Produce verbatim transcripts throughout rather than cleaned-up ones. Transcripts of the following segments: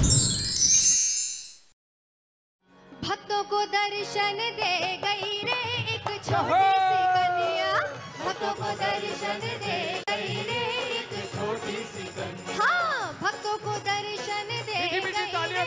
भक्तों को दर्शन दे गई रे एक छोटी सी कन्या, भक्तों को दर्शन दे गई रे एक छोटी सी कन्या। हाँ, भक्तों को दर्शन दे गई रे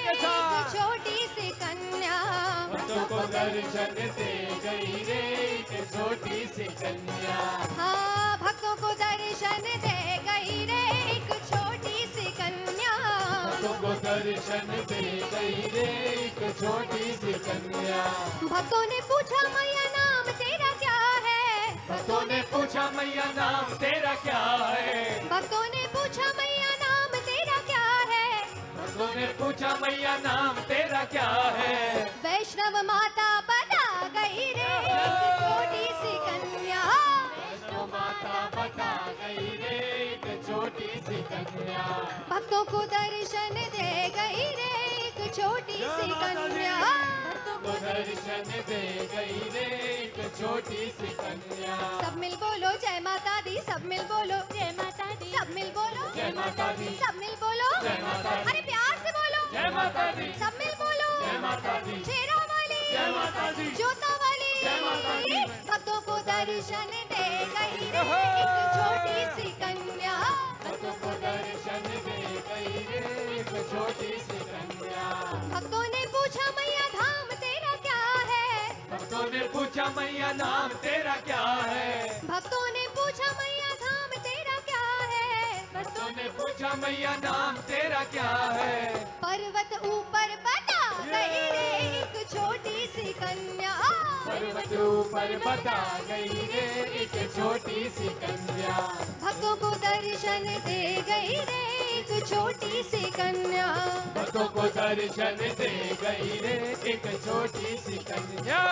एक छोटी सी कन्या, भक्तों को दर्शन दे गई रे एक छोटी सी कन्या। हाँ, भक्तों को दर्शन दे गई रे एक छोटी सी कन्या, भक्तों को दर्शन दे गई रे एक छोटी सी कन्या। भक्तों ने पूछा मैया नाम तेरा क्या है, भक्तों ने पूछा मैया नाम तेरा क्या है, भक्तों ने पूछा मैया नाम तेरा क्या है, भक्तों ने पूछा मैया नाम तेरा क्या है। वैष्णव माता बता गई रे एक छोटी सी कन्या, वैष्णव माता बता गई रे एक छोटी सी कन्या। भक्तों को दर्शन दे गई रे एक छोटी सी कन्या, भक्तों को दर्शन दे गई रे एक छोटी सी कन्या। सब मिल बोलो जय माता दी, सब मिल बोलो जय माता दी, सब मिल बोलो जय माता दी, सब मिल बोलो जय माता दी, अरे प्यार से बोलो जय माता दी, सब मिल बोलो जय माता दी, शेरा वाली जय माता दी, जोता वाली जय माता दी। भक्तों को दर्शन दे गई रे एक छोटी सी कन्या, भक्तों को दर्शन दे गई रे एक छोटी सी कन्या। भक्तों ने पूछा मैया धाम तेरा क्या है, भक्तों ने पूछा मैया नाम तेरा क्या है, भक्तों ने पूछा मैया धाम तेरा क्या है, भक्तों ने पूछा मैया नाम तेरा क्या है। पर्वत ऊपर बता गई रे एक छोटी सी कन्या, पर्वत ऊपर बता गई रे एक छोटी सी कन्या। भक्तों को दर्शन दे गई रे एक छोटी सी कन्या, भक्तों को दर्शन दे गई रे एक छोटी सी कन्या।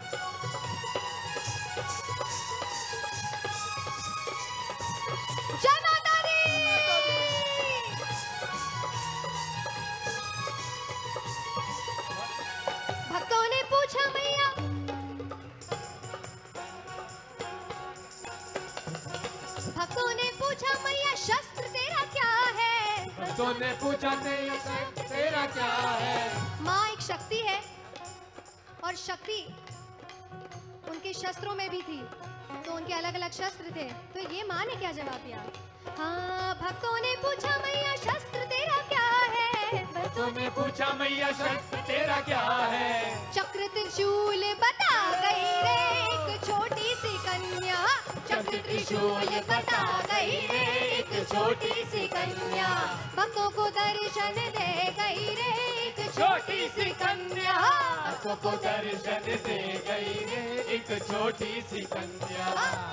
जय माता दी। भक्तों ने पूछा मैया, भक्तों ने पूछा मैया शस्त्र तेरा क्या है, भक्तों ने पूछा तेरा शस्त्र तेरा क्या है। माँ एक शक्ति है और शक्ति उनके शस्त्रों में भी थी, तो उनके अलग अलग शस्त्र थे। तो ये माँ ने क्या जवाब दिया? हाँ, भक्तों ने पूछा मैया शस्त्र तेरा क्या है, भक्तों ने पूछा मैया शस्त्र तेरा क्या है। चक्र त्रिशूल बता गई रे एक छोटी सी कन्या, चक्र त्रिशूल बता गई रे एक छोटी सी कन्या। भक्तों को दर्शन दे गई रे एक छोटी सी कन्या, भक्तों को दर्शन दे गई रे एक छोटी सी कन्या।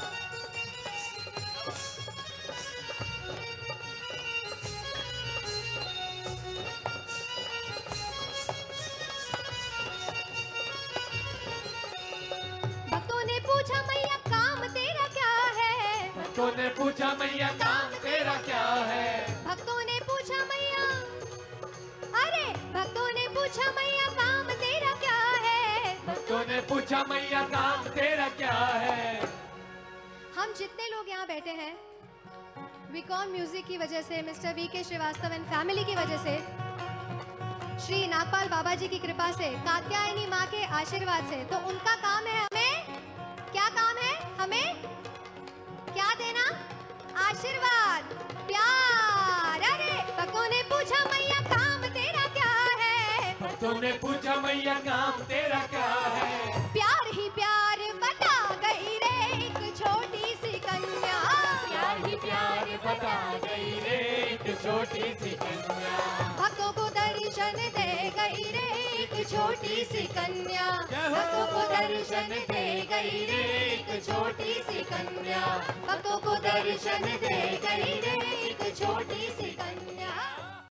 भक्तों ने पूछा मैया काम तेरा क्या है, भक्तों ने पूछा मैया काम तेरा क्या है। भक्तों ने पूछा मैया, अरे भक्तों ने पूछा मैया काम तेरा क्या है, भक्तों ने पूछा मैया काम तेरा क्या है। हम जितने लोग यहाँ बैठे हैं विकॉन म्यूजिक की वजह से, मिस्टर वी के श्रीवास्तव एंड फैमिली की वजह से, श्री नागपाल बाबा जी की कृपा से, कात्यायनी माँ के आशीर्वाद से, तो उनका काम है हमें, क्या काम है हमें क्या देना? आशीर्वाद, प्यार। अरे भक्तों ने पूछा मैया काम तेरा क्या है, भक्तों ने पूछा मैया काम तेरा क्या है। प्यार ही प्यार बता गई रे एक छोटी सी कन्या, प्यार ही प्यार बता गई रे एक छोटी सी कन्या। भक्तों को दर्शन दे गई रे एक छोटी सी कन्या, भक्तों को दर्शन दे गई रे एक छोटी सी कन्या, भक्तों को दर्शन दे गई रे एक छोटी सी कन्या।